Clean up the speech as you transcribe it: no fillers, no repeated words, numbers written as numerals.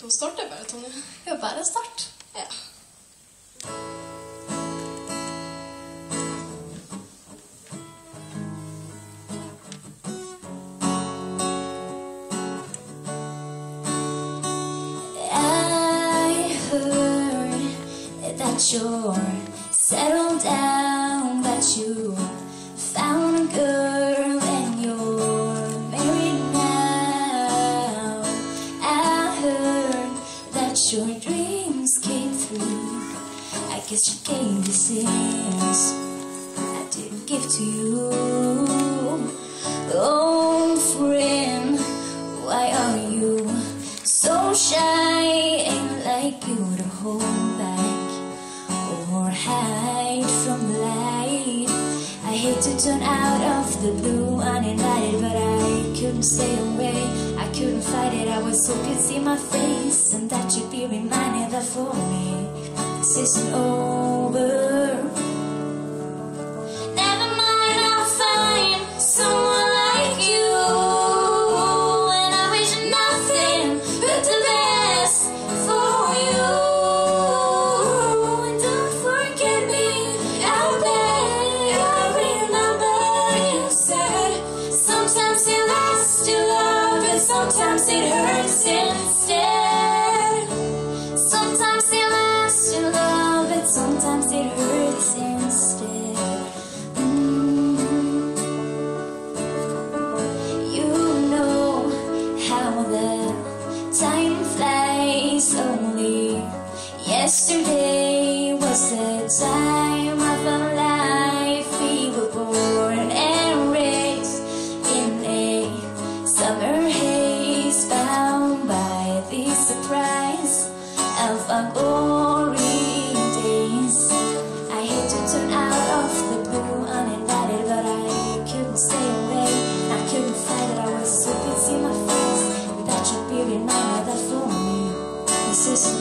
starte bare, Tonje? Ja, bare start. Ja. I heard that you're settled down, that you found a girl and you're married now. I heard that your dreams came through. I guess you gave the things I didn't give to you. Oh, friend, why are you so shy? Ain't like you to hold back or hide from the light. I hate to turn out of the blue uninvited, but I couldn't stay away. I couldn't fight it. I was hoping you'd see my face and that you'd be reminded that for me this isn't over. Never mind, I'll find someone like you, and I wish nothing but the best for you. And don't forget me out there. I remember you said sometimes it lasts to love, and sometimes it hurts instead. Sometimes it lasts to love, and sometimes it hurts instead. You know how the time flies. Only yesterday was the time of our life. We were born and raised in a summer haze, bound by the surprise of our glory days. I hate to turn out of the blue uninvited, but I couldn't stay away. I couldn't fight it. I was so busy, my face, that you'd be reminded that for me this isn't